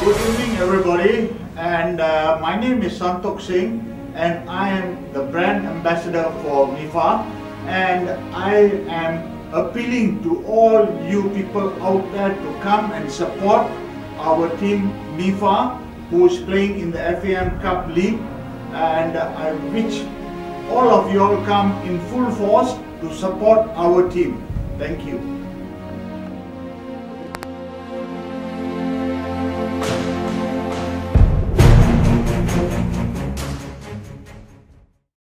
Good evening, everybody, and my name is Santok Singh, and I am the brand ambassador for MIFA, and I am appealing to all you people out there to come and support our team MIFA, who is playing in the FAM Cup League, and I wish all of you all come in full force to support our team. Thank you.